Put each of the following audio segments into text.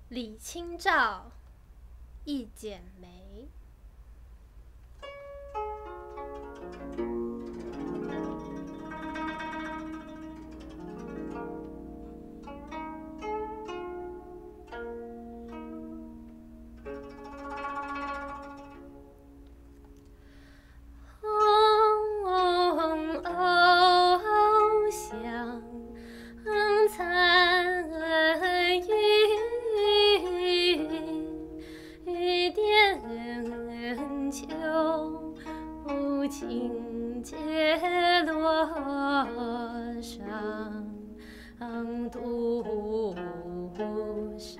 李清照《一剪梅》。轻解罗裳，独上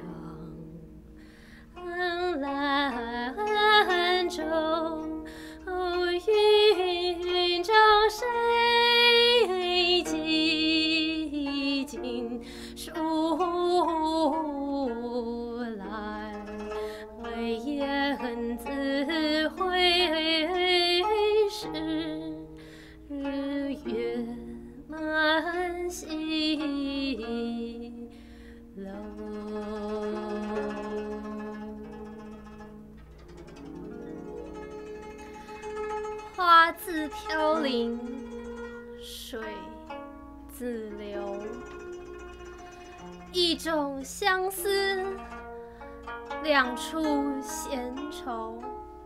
兰舟。云中谁寄锦书来？雁字会时，月满西楼。花自飘零，水自流，一种相思，两处闲愁。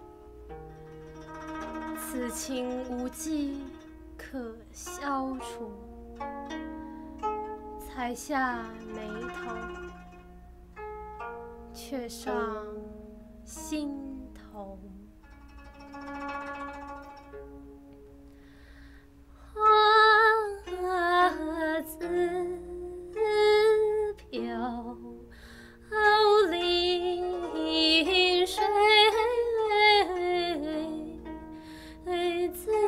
此情无计可消除，才下眉头，却上心头。花自飘零，水自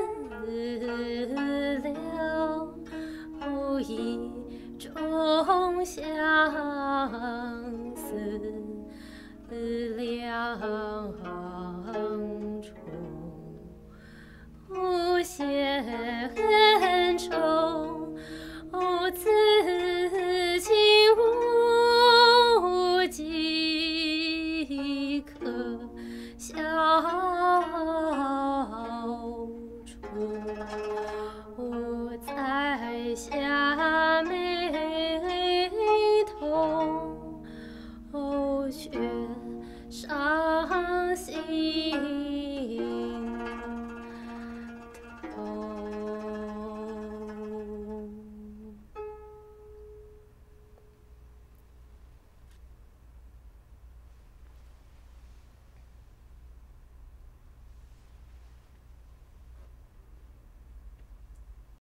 流，一种相思，两处闲愁。